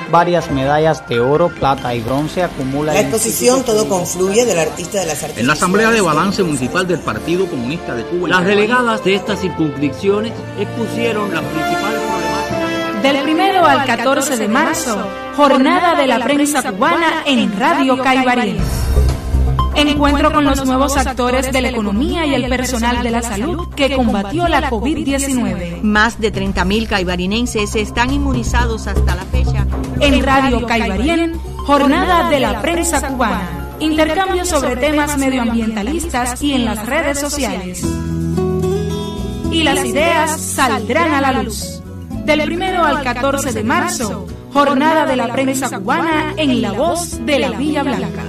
varias medallas de oro, plata y bronce, acumula... La exposición Todo confluye del artista de las artes. En la Asamblea de Balance Municipal del Partido Comunista de Cuba. Las delegadas de estas circunscripciones expusieron las principales problemáticas. Del 1 al 14 de marzo, Jornada de la Prensa Cubana en Radio Caibarien. Encuentro con los nuevos actores de la economía y el personal de la salud que combatió la COVID-19. Más de 30.000 caibarinenses están inmunizados hasta la fecha. En Radio Caibarien, Jornada de la Prensa Cubana. Intercambio sobre temas medioambientalistas y en las redes sociales. Y las ideas saldrán a la luz. Del 1 al 14 de marzo, Jornada de la Prensa Cubana en La Voz de la Villa Blanca.